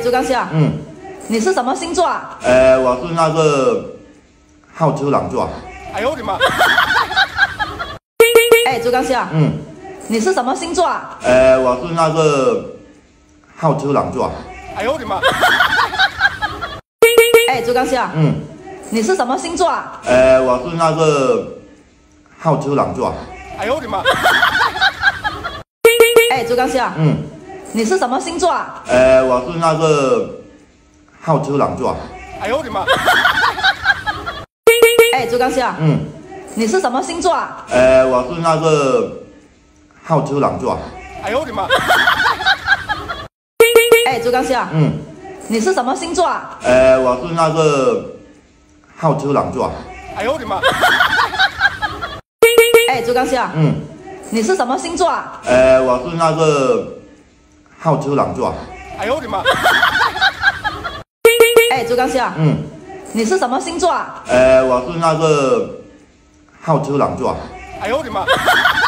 周刚兄，你是什么星座啊？ 我是那个好吃懒做。 哎呦我的妈！ 周刚兄，你是什么星座啊？ 我是那个好吃懒做。 哎呦我的妈！ 周刚兄，你是什么星座啊？ 我是那个好吃懒做。 哎呦我的妈！ 周刚兄，你是什么星座啊？ 我是那个好吃懒做。 哎呦我的妈！ 周刚兄，你是什么星座啊？ 我是那个好吃懒做。 哎呦我的妈！ 周刚兄，你是什么星座啊？ 我是那个好吃懒做。 哎呦我的妈！ 周刚兄，你是什么星座啊？ 我是那个好吃懒做。 哎呦我的妈！ 周刚兄，你是什么星座啊？ 我是那个好吃懒做。 哎呦我的妈！